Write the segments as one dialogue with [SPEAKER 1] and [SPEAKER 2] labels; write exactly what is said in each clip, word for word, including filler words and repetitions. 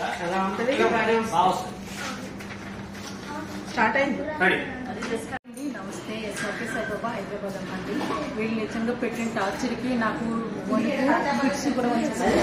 [SPEAKER 1] ఎలా ఉంటుంది స్టార్ట్ అయింది.
[SPEAKER 2] నమస్తే, ఎస్ఆర్కే సాయిబాబా హైదరాబాద్ అమ్మండి. వీళ్ళు నిజంగా పెట్టిన టార్చర్కి నాకు వన్ ఫిక్స్ కూడా వచ్చేసాయి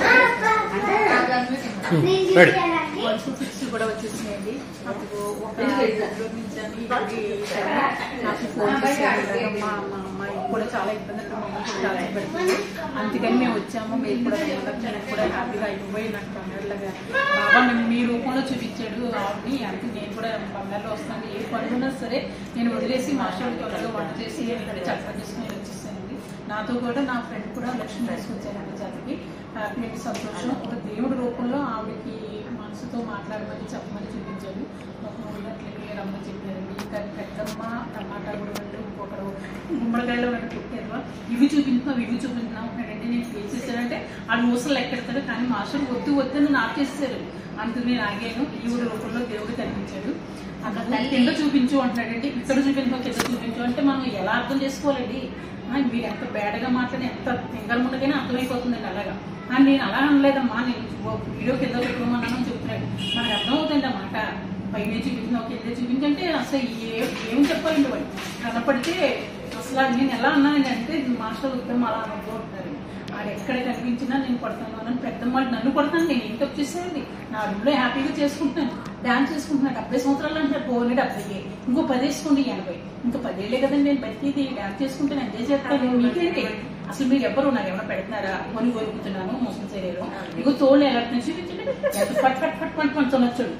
[SPEAKER 2] వన్ ఫిక్స్ కూడా వచ్చేసినాయండి. అప్పుడు ఒక నుంచి నాకు ఫోన్ చేశారు. మా మా అమ్మాయి కూడా చాలా ఇబ్బంది, మా అమ్మ కూడా చాలా ఇబ్బంది. అందుకని మేము వచ్చాము. మీరు కూడా నేను కూడా హ్యాపీగా అయిపోయి నాకు బంగారులాగా బాబా మేము మీ రూపంలో చూపించాడు ఆవిడని. అందుకే నేను కూడా బంగారులో వస్తాను. ఏ పనున్నా సరే నేను వదిలేసి మాస్టర్ త్వరగా వంట చేసి ఇక్కడ చక్కగా చేసుకుని వచ్చేసానండి. నాతో కూడా నా ఫ్రెండ్ కూడా లక్ష్మి తీసుకొచ్చానండి. జాతికి హ్యాపీ అండ్ సంతోషం. ఒక దేవుడి రూపంలో ఆవిడకి మనసుతో మాట్లాడమని చెప్పమని చూపించాడు. ఒక ఉన్నట్లయితే రమ్మ చెప్పారండి. ఇంకా పెద్దమ్మ టమాటా కూడా అంటే ఇంకొకరు గుమ్మడికాయలో వెంట పుట్టారు. ఇవి చూపించినాం ఇవి చూపించినాం అండి. నేను పే చేశానంటే ఆ మూసలు ఎక్కడతాడు. కానీ మాస్టర్ వద్దు వద్దని నాకు చేసేసారు. అందుకు నేను ఆగాను. ఈవిడ రూపంలో దేవుడు కనిపించాడు. అక్కడ కింద చూపించు అంటున్నాడండి. ఇక్కడ చూపించు కింద చూపించు అంటే మనం ఎలా అర్థం చేసుకోవాలండి? మీరు ఎంత బేడగా మాట్లాడి ఎంత తింగర ముందుకైనా అర్థమైపోతుందండి. అలాగా నేను అలా అనలేదమ్మా, నేను వీడియో కింద పెట్టుకోమన్నాను చెప్తున్నాడు. మనకు అర్థమవుతుంది అన్నమాట. పైన చూపించినావు కింద చూపించంటే అసలు ఏ ఏం చెప్పాలండి వాళ్ళు కనపడితే అసలు నేను ఎలా అన్నానండి అంటే మాస్టర్ ఉత్తరం అలా అనుకుంటున్నారు. ఆడు ఎక్కడ కనిపించినా నేను కొడతాను అని పెద్దమ్మాళ్ళు నన్ను కొడతాను. నేను ఏం తప్పు చేసేయండి? నా రూమ్లో హ్యాపీగా చేసుకుంటున్నాను, డాన్స్ చేసుకుంటున్నాను. డెబ్బై సంవత్సరాలు అంటారు. పోనీ డెబ్బై ఇంకో పది వేసుకోండి ఎనభై ఇంకో పదేళ్లే కదండి నేను బతికేది. డాన్స్ చేసుకుంటాను, ఎంజాయ్ చేస్తాను. మీకేంటి అసలు? మీరు ఎవరు నాకు ఏమైనా పెడుతున్నారా? కొని కొరుకుతున్నాను మోసం చేయలేరు. ఇంకో తోళ్ళు ఎలా చూపించండి. పట్ పట్ పట్ పట్ పంచునొచ్చాడు.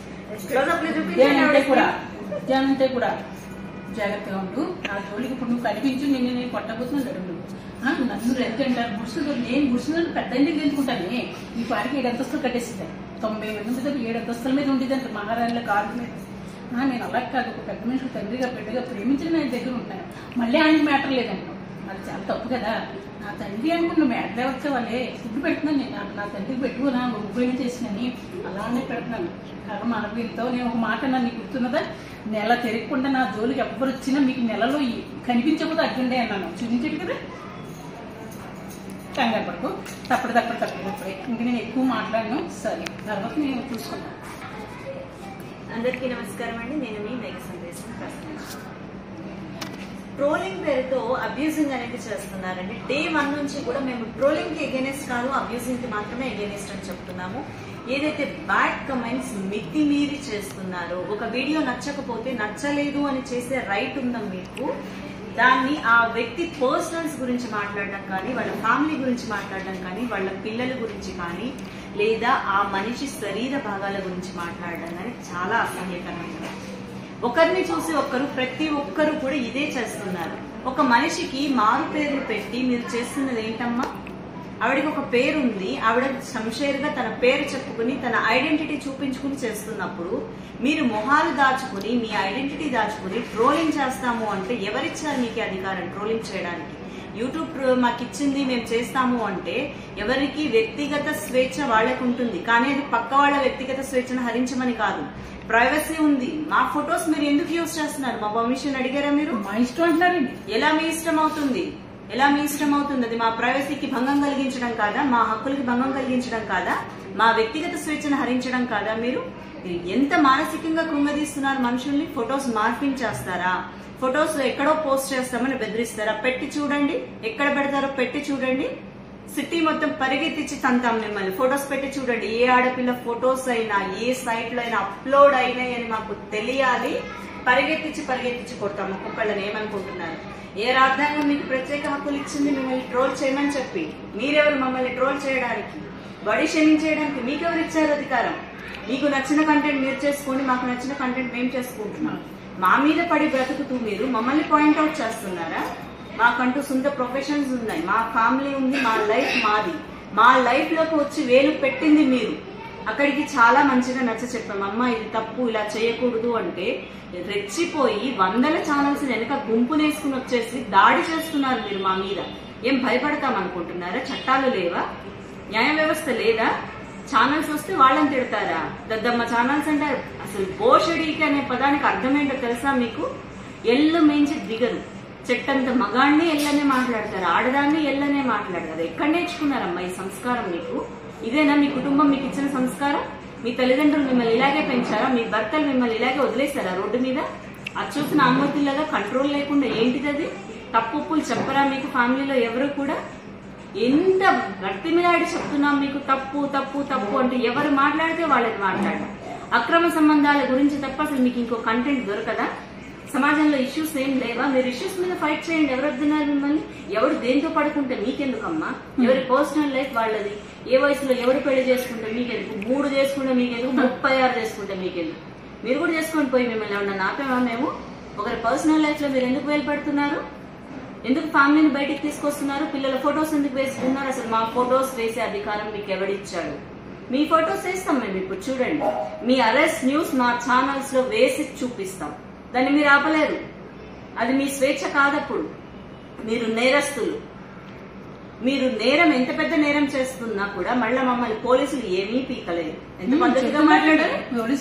[SPEAKER 2] అంటే కూడా అంటే కూడా జాగ్రత్తగా ఉండు. నా జోలికి ఇప్పుడు నువ్వు కనిపించు. నిన్ను నేను కొట్టబోతున్నాను గడువు. నన్ను ఎంత అంటారు గుడిసెలు. నేను గుడిసెలు పెద్ద ఇంటికి తెలుసుకుంటాను. ఈ పాటికి ఏడు అంతస్తులు కట్టేసింది. తొంభై మంది ఏడు అంతస్తుల మీద ఉండేదంట మహారాణిలో కారు మీద. నేను అలా కాదు, ఒక పెద్ద మనిషి తండ్రిగా బిడ్డగా ప్రేమించిన నేను దగ్గర ఉంటాను. మళ్ళీ ఆయనకి మ్యాటర్ లేదంటాను. అది చాలా తప్పు కదా. నా తండ్రి అనుకుని నువ్వు మ్యాటర్ వచ్చే వాళ్ళే ఫుడ్ పెడుతున్నాను. నేను నాకు నా తండ్రికి పెట్టుకున్నా ఉపయోగం చేసినని అలానే పెడుతున్నాను. కాదు మన వీరితో నేను ఒక మాట నన్ను గుర్తున్నదా, నెల తిరగకుండా నా జోలికి ఎవ్వరు వచ్చినా మీకు నెలలో కనిపించకపోతే అడ్డుండే అన్నాను. చూపించండి కదా. కంగారు పడుకో. తప్పుడు తప్పుడు తప్పుడు తప్పుడే. ఇంక నేను ఎక్కువ మాట్లాడను. సరే తర్వాత నేను చూసుకున్నాను.
[SPEAKER 3] అందరికీ నమస్కారం అండి. నేను మీ మేఘ సందేశం. ట్రోలింగ్ పేరుతో అబ్యూజింగ్ అనేది చేస్తున్నారండి. డే వన్ నుంచి కూడా మేము ట్రోలింగ్ కి ఎగెనిస్ట్ కాదు, అబ్యూజింగ్ కి మాత్రమే ఎగెనిస్ట్ అని చెప్తున్నాము. ఏదైతే బ్యాడ్ కమెంట్స్ మితిమీరి చేస్తున్నారో, ఒక వీడియో నచ్చకపోతే నచ్చలేదు అని చేసే రైట్ ఉందా మీకు? దాన్ని ఆ వ్యక్తి పర్సనల్స్ గురించి మాట్లాడడం కానీ, వాళ్ళ ఫ్యామిలీ గురించి మాట్లాడడం కానీ, వాళ్ళ పిల్లల గురించి కానీ, లేదా ఆ మనిషి శరీర భాగాల గురించి మాట్లాడడం కానీ చాలా అసహ్యకరంగా. ఒకరిని చూసి ఒక్కరు, ప్రతి ఒక్కరు కూడా ఇదే చేస్తున్నారు. ఒక మనిషికి మారు పేర్లు పెట్టి మీరు చేస్తున్నది ఏంటమ్మా? ఆవిడకి ఒక పేరు ఉంది, ఆవిడ శంషేర్గా తన పేరు చెప్పుకుని తన ఐడెంటిటీ చూపించుకుని చేస్తున్నప్పుడు మీరు మొహాలు దాచుకుని మీ ఐడెంటిటీ దాచుకుని ట్రోలింగ్ చేస్తాము అంటే ఎవరిచ్చారు మీకు అధికారం ట్రోలింగ్ చేయడానికి? యూట్యూబ్ మాకు ఇచ్చింది మేము చేస్తాము అంటే ఎవరికి వ్యక్తిగత స్వేచ్ఛ వాళ్ళకు ఉంటుంది, కానీ అది పక్క వాళ్ళ వ్యక్తిగత స్వేచ్ఛను హరించమని కాదు. ప్రైవసీ ఉంది. మా ఫొటోస్ మీరు ఎందుకు యూజ్ చేస్తున్నారు? మా పర్మిషన్ అడిగారా మీరు?
[SPEAKER 2] మా ఇష్టం అంటున్నారండి.
[SPEAKER 3] ఎలా మీ ఇష్టం అవుతుంది? ఎలా మీ ఇష్టం అవుతుంది? అది మా ప్రైవసీకి భంగం కలిగించడం కాదా? మా హక్కులకి భంగం కలిగించడం కాదా? మా వ్యక్తిగత స్వేచ్ఛను హరించడం కాదా? మీరు ఎంత మానసికంగా కృంగదీస్తున్నారు మనుషుల్ని? ఫొటోస్ మార్ఫింగ్ చేస్తారా? ఫొటోస్ ఎక్కడో పోస్ట్ చేస్తామని బెదిరిస్తారా? పెట్టి చూడండి, ఎక్కడ పెడతారో పెట్టి చూడండి. సిటీ మొత్తం పరిగెత్తించి తంతాం మిమ్మల్ని. ఫొటోస్ పెట్టి చూడండి. ఏ ఆడపిల్ల ఫొటోస్ అయినా ఏ సైట్ లో అయినా అప్లోడ్ అయినాయి అని మాకు తెలియాలి. పరిగెత్తించి పరిగెత్తించి కొడతాం. ఒక్కొక్కళ్ళని ఏమనుకుంటున్నారు? ఏ రాజ్యాంగం మీకు ప్రత్యేక హక్కులు ఇచ్చింది మిమ్మల్ని ట్రోల్ చేయమని చెప్పి? మీరెవరు మమ్మల్ని ట్రోల్ చేయడానికి, బడి షేమింగ్ చేయడానికి? మీకెవరు ఇచ్చారు అధికారం? మీకు నచ్చిన కంటెంట్ మీరు చేసుకోండి, మాకు నచ్చిన కంటెంట్ మేము చేసుకుంటున్నాం. మా మీద పడి బ్రతుకుతూ మీరు మమ్మల్ని పాయింట్అవుట్ చేస్తున్నారా? మాకంటూ సొంత ప్రొఫెషన్స్ ఉన్నాయి, మా ఫ్యామిలీ ఉంది, మా లైఫ్ మాది. మా లైఫ్ లోకి వచ్చి వేలు పెట్టింది మీరు. అక్కడికి చాలా మంచిగా నచ్చ చెప్పాం, అమ్మ ఇది తప్పు, ఇలా చేయకూడదు అంటే రెచ్చిపోయి వందల ఛానల్స్ వెనక గుంపునేసుకుని వచ్చేసి దాడి చేస్తున్నారు మీరు మా మీద. ఏం భయపడతాం అనుకుంటున్నారా? చట్టాలు లేవా? న్యాయ వ్యవస్థ లేదా? ఛానల్స్ వస్తే వాళ్ళని తిడతారా? దద్దమ్మ ఛానల్స్ అంటారు. అసలు బోషడీకి అనే పదానికి అర్థమేంటో తెలుసా మీకు? ఎల్లు మేంచి దిగరు. చెట్టంత మగాడిని ఎల్లనే మాట్లాడతారు, ఆడదాన్ని ఎల్లనే మాట్లాడతారు. ఎక్కడ నేర్చుకున్నారమ్మా ఈ సంస్కారం మీకు? ఇదేనా మీ కుటుంబం మీకు ఇచ్చిన సంస్కారం? మీ తల్లిదండ్రులు మిమ్మల్ని ఇలాగే పెంచారా? మీ భర్తలు మిమ్మల్ని ఇలాగే వదిలేశారా రోడ్డు మీద? అది చూసిన అమ్మతుల్లాగా కంట్రోల్ లేకుండా ఏంటిది అది? తప్పులు చెప్పరా మీకు ఫ్యామిలీలో ఎవరు కూడా? ఎంత గట్టి మీద ఆడి చెప్తున్నాం మీకు తప్పు తప్పు తప్పు అంటే ఎవరు మాట్లాడితే వాళ్ళకి మాట్లాడారు. అక్రమ సంబంధాల గురించి తప్ప అసలు మీకు ఇంకో కంటెంట్ దొరకదా? సమాజంలో ఇష్యూస్ ఏం లేవా? మీరు ఇష్యూస్ మీద ఫైట్ చేయండి. ఎవరు వద్దున్నారు మిమ్మల్ని? ఎవరు దేంతో పడుకుంటే మీకెందుకమ్మా? ఎవరి పర్సనల్ లైఫ్ వాళ్ళది. ఏ వయసులో ఎవరు పెళ్లి చేసుకుంటే మీకెందుకు? మూడు చేసుకుంటే మీకెందుకు? ముప్పై ఆరు చేసుకుంటే మీకెందుకు? మీరు కూడా చేసుకొని పోయి మిమ్మల్ని ఏమన్నా నాపేమా మేము? ఒకరి పర్సనల్ లైఫ్ లో మీరు ఎందుకు వేలు పెడుతున్నారు? ఎందుకు ఫ్యామిలీని బయటికి తీసుకొస్తున్నారు? పిల్లల ఫొటోస్ ఎందుకు వేసుకున్నారు? అసలు మా ఫొటోస్ వేసే అధికారం మీకు ఎవడిచ్చాడు? మీ ఫొటోస్ వేస్తాం మేము ఇప్పుడు. చూడండి, మీ అరెస్ట్ న్యూస్ మా ఛానల్స్ లో వేసి చూపిస్తాం. దాన్ని మీరు ఆపలేరు. అది మీ స్వేచ్ఛ కాదప్పుడు. మీరు నేరస్తులు. మీరు నేరం ఎంత పెద్ద నేరం చేస్తున్నా కూడా మళ్ళీ మమ్మల్ని పోలీసులు ఏమీ పీకలేదు. ఎంత పద్ధతిగా మాట్లాడారు.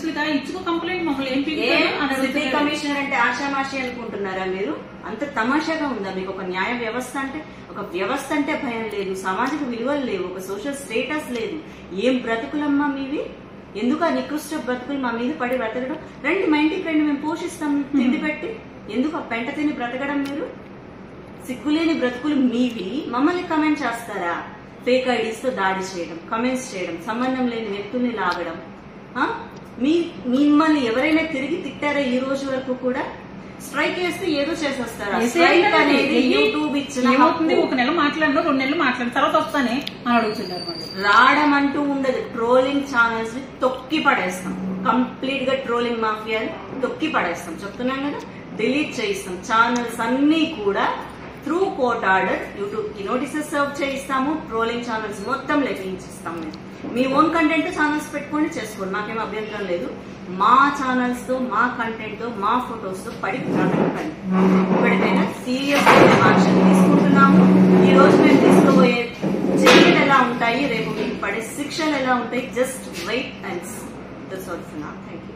[SPEAKER 3] సిటీ కమిషనర్ అంటే ఆషామాషి అనుకుంటున్నారా మీరు? అంత తమాషాగా ఉందా మీకు? ఒక న్యాయ వ్యవస్థ అంటే, ఒక వ్యవస్థ అంటే భయం లేదు, సామాజిక విలువలు లేవు, ఒక సోషల్ స్టేటస్ లేదు. ఏం బ్రతుకులమ్మా మీవి? ఎందుకు ఆ నికృష్ట బ్రతుకులు మా మీద పడి బ్రతకడం? రండి మా ఇంటికి రండి, మేము పోషిస్తాం తిండి పెట్టి. ఎందుకు ఆ పెంట తిని బ్రతకడం? మీరు సిగ్గులేని బ్రతుకులు మీవి. మమ్మల్ని కమెంట్ చేస్తారా? ఫేక్ ఐడీస్ తో దాడి చేయడం, కమెంట్స్ చేయడం, సంబంధం లేని వ్యక్తుల్ని లాగడం. మీ మిమ్మల్ని ఎవరైనా తిరిగి తిట్టారా ఈ రోజు వరకు కూడా? స్ట్రైక్ చేస్తే ఏదో చేసేస్తారా? స్ట్రైక్ అనేది యూట్యూబ్ ఇచ్చిన
[SPEAKER 1] ఒక నెల మాట్లాడినా రెండు నెలలు మాట్లాడిన తర్వాత వస్తానే అని అడుగుతున్నారు.
[SPEAKER 3] రావడం అంటూ ఉండదు. ట్రోలింగ్ ఛానల్స్ ని తొక్కి పడేస్తాం. కంప్లీట్ గా ట్రోలింగ్ మాఫియా తొక్కి పడేస్తాం. చెప్తున్నాం కదా, డిలీట్ చేయిస్తాం. ఛానల్స్ అన్ని కూడా త్రూ కోర్ట్ ఆర్డర్ యూట్యూబ్ కి నోటీసెస్ సర్వ్ చేయిస్తాము. ట్రోలింగ్ ఛానల్స్ మొత్తం లెక్కించిస్తాం. మేము మీ ఓన్ కంటెంట్ ఛానల్స్ పెట్టుకోండి, చేసుకోండి, మాకేం అభ్యంతరం లేదు. మా ఛానల్స్ తో, మా కంటెంట్ తో, మా ఫొటోస్ తో పడి బ్రతకండి. ఇప్పటికైనా సీరియస్ యాక్షన్ తీసుకుంటున్నాము. ఈ రోజు మేము తీసుకోబోయే చర్యలు ఎలా ఉంటాయి, రేపు మీకు పడే శిక్షలు ఎలా ఉంటాయి, just wait and that's all for now. Thank you.